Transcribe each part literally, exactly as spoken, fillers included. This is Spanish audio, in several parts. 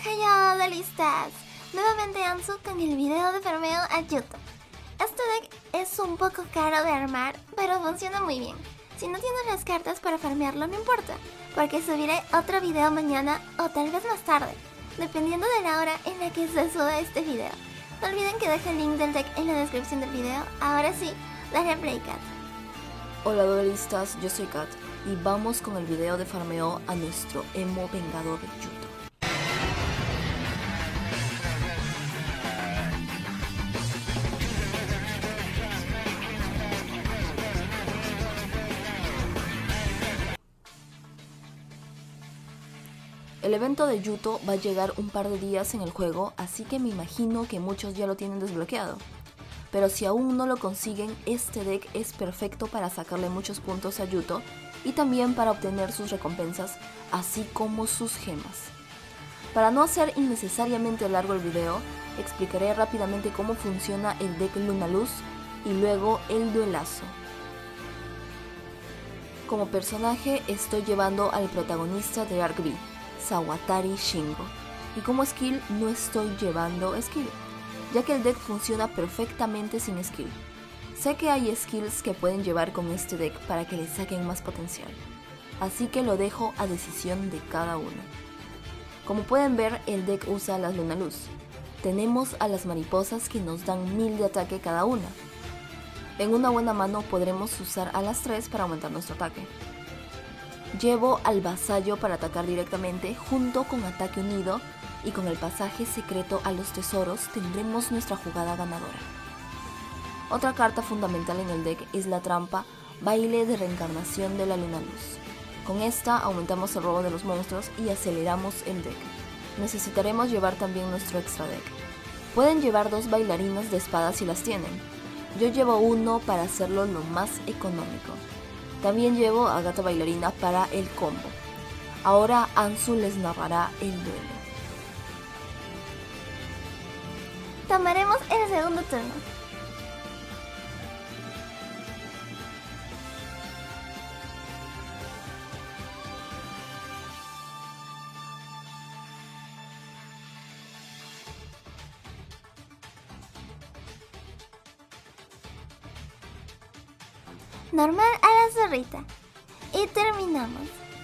Heyo duelistas, nuevamente Ansu con el video de farmeo a Yuto. Este deck es un poco caro de armar, pero funciona muy bien. Si no tienes las cartas para farmearlo no importa, porque subiré otro video mañana o tal vez más tarde, dependiendo de la hora en la que se suba este video. No olviden que dejo el link del deck en la descripción del video. Ahora sí, dale play, Kat. Hola duelistas, yo soy Kat y vamos con el video de farmeo a nuestro emo vengador Yuto. El evento de Yuto va a llegar un par de días en el juego, así que me imagino que muchos ya lo tienen desbloqueado. Pero si aún no lo consiguen, este deck es perfecto para sacarle muchos puntos a Yuto y también para obtener sus recompensas, así como sus gemas. Para no hacer innecesariamente largo el video, explicaré rápidamente cómo funciona el deck Lunaluz y luego el duelazo. Como personaje estoy llevando al protagonista de Arc V, Sawatari Shingo, y como skill no estoy llevando skill, ya que el deck funciona perfectamente sin skill. Sé que hay skills que pueden llevar con este deck para que le saquen más potencial, así que lo dejo a decisión de cada uno. Como pueden ver, el deck usa las Lunaluz. Tenemos a las mariposas que nos dan mil de ataque cada una. En una buena mano podremos usar a las tres para aumentar nuestro ataque. Llevo al vasallo para atacar directamente junto con ataque unido, y con el pasaje secreto a los tesoros tendremos nuestra jugada ganadora. Otra carta fundamental en el deck es la trampa Baile de Reencarnación de la Lunaluz. Con esta aumentamos el robo de los monstruos y aceleramos el deck. Necesitaremos llevar también nuestro extra deck. Pueden llevar dos bailarinas de espadas si las tienen. Yo llevo uno para hacerlo lo más económico. También llevo a Gata Bailarina para el combo. Ahora Ansu les narrará el duelo. Tomaremos el segundo turno. Normal a la zorrita. Y terminamos.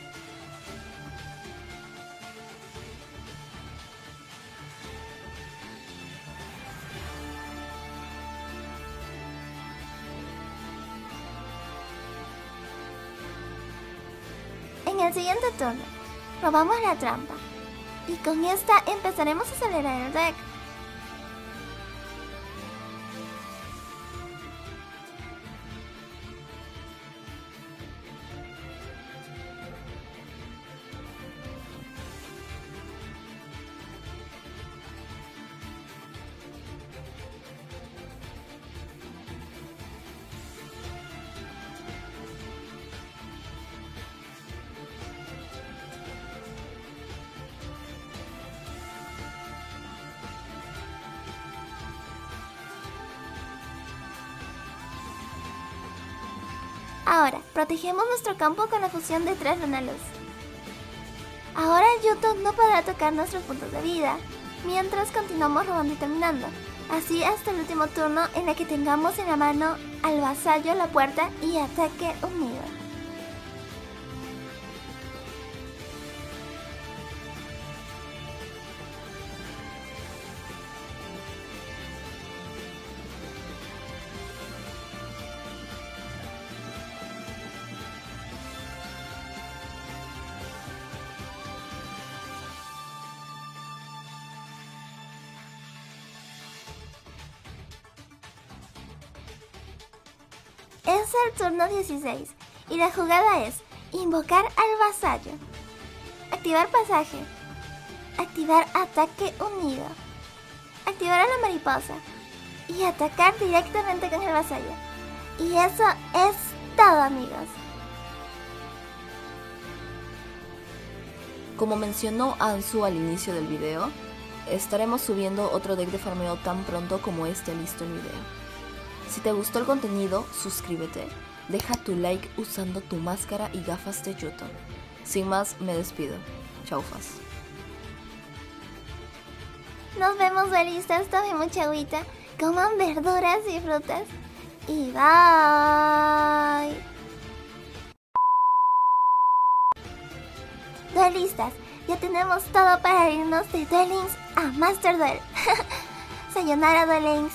En el siguiente turno, robamos la trampa. Y con esta empezaremos a acelerar el deck. Ahora, protegemos nuestro campo con la fusión de tres Lunaluz. Ahora Yuto no podrá tocar nuestros puntos de vida, mientras continuamos robando y terminando. Así hasta el último turno en el que tengamos en la mano al vasallo, la puerta y ataque unido. Es el turno dieciséis y la jugada es invocar al vasallo, activar pasaje, activar ataque unido, activar a la mariposa y atacar directamente con el vasallo. Y eso es todo, amigos. Como mencionó Ansu al inicio del video, estaremos subiendo otro deck de farmeo tan pronto como esté listo el video. Si te gustó el contenido, suscríbete, deja tu like usando tu máscara y gafas de Yuto. Sin más, me despido. Chaufas. Nos vemos, duelistas. Tomen mucha agüita, coman verduras y frutas. Y bye. Duelistas, ya tenemos todo para irnos de Duel Links a Master Duel. Sayonara, Duel Links.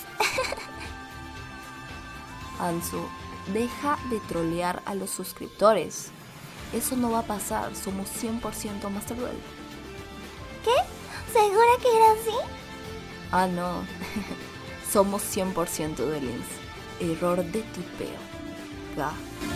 Anzu, deja de trolear a los suscriptores. Eso no va a pasar, somos cien por ciento Master Duel. ¿Qué? ¿Segura que era así? Ah, no. Somos cien por ciento Duel Links. Error de tipeo. Ga.